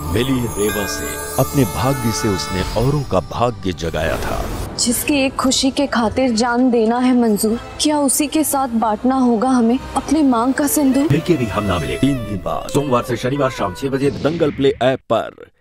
मिली रेवा से, अपने भाग्य से उसने औरों का भाग्य जगाया था। जिसकी एक खुशी के खातिर जान देना है मंजूर, क्या उसी के साथ बांटना होगा हमें अपने मांग का सिंदूर? मिलके भी हम ना मिले 3 दिन बाद सोमवार से शनिवार शाम 6 बजे दंगल प्ले ऐप पर।